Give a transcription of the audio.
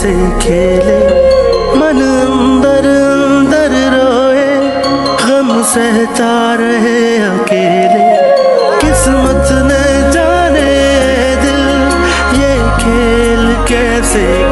कैसे खेले, मन अंदर अंदर रोए, गम सहता रहे अकेले। किस्मत ने जाने दिल ये खेल कैसे